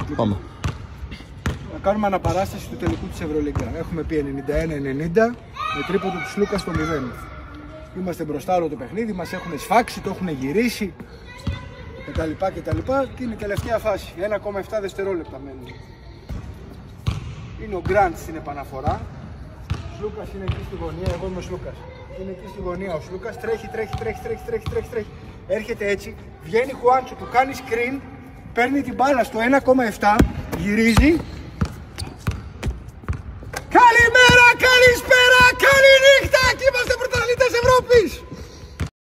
Πάμε. Να κάνουμε αναπαράσταση του τελικού της Ευρωλίγκα. Έχουμε πει 91-90 με τρίποντο του Σλούκα στο 0. Είμαστε μπροστά όλο το παιχνίδι, μας έχουν σφάξει, το έχουν γυρίσει κτλ. Και είναι η τελευταία φάση. 1,7 δευτερόλεπτα μένουν. Είναι ο Γκραντ στην επαναφορά. Ο Σλούκας είναι εκεί στη γωνία, εγώ είμαι ο Σλούκας. Είναι εκεί στη γωνία ο Σλούκας, τρέχει. Έρχεται έτσι, βγαίνει Χουάντσο, του κάνει screen, παίρνει την μπάλα στο 1,7, γυρίζει. Καλημέρα, καλησπέρα, καλή νύχτα και είμαστε πρωταθλητές Ευρώπης!